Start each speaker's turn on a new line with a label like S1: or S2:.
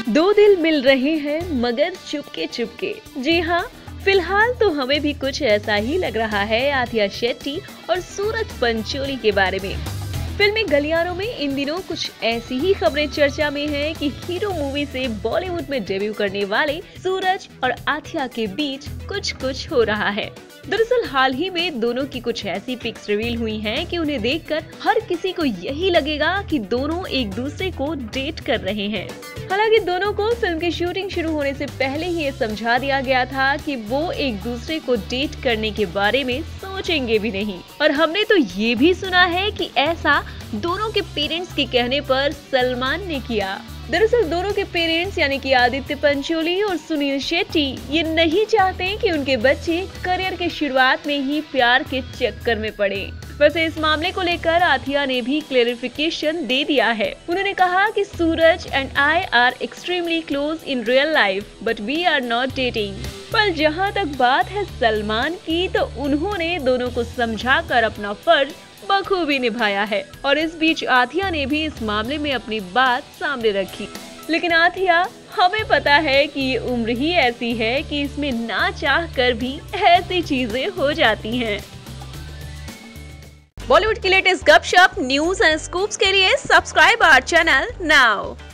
S1: दो दिल मिल रहे हैं मगर चुपके चुपके। जी हाँ, फिलहाल तो हमें भी कुछ ऐसा ही लग रहा है आथिया शेट्टी और सूरज पंचोली के बारे में। फिल्मी गलियारों में इन दिनों कुछ ऐसी ही खबरें चर्चा में हैं कि हीरो मूवी से बॉलीवुड में डेब्यू करने वाले सूरज और आथिया के बीच कुछ हो रहा है। दरअसल हाल ही में दोनों की कुछ ऐसी पिक्स रिवील हुई हैं कि उन्हें देखकर हर किसी को यही लगेगा कि दोनों एक दूसरे को डेट कर रहे हैं। हालांकि दोनों को फिल्म की शूटिंग शुरू होने से पहले ही ये समझा दिया गया था कि वो एक दूसरे को डेट करने के बारे में सोचेंगे भी नहीं। और हमने तो ये भी सुना है कि ऐसा दोनों के पेरेंट्स के कहने पर सलमान ने किया। दरअसल दोनों के पेरेंट्स यानी कि आदित्य पंचोली और सुनील शेट्टी ये नहीं चाहते कि उनके बच्चे करियर के शुरुआत में ही प्यार के चक्कर में पड़े। वैसे इस मामले को लेकर आथिया ने भी क्लेरिफिकेशन दे दिया है। उन्होंने कहा कि Suraj and I are extremely close in real life but we are not dating. पर जहां तक बात है सलमान की, तो उन्होंने दोनों को समझाकर अपना फर्ज बखूबी निभाया है। और इस बीच आथिया ने भी इस मामले में अपनी बात सामने रखी। लेकिन आथिया, हमें पता है कि ये उम्र ही ऐसी है कि इसमें ना चाह कर भी ऐसी चीजें हो जाती हैं। बॉलीवुड की लेटेस्ट गपशप, न्यूज एंड स्कूप्स के लिए सब्सक्राइब आवर चैनल नाउ।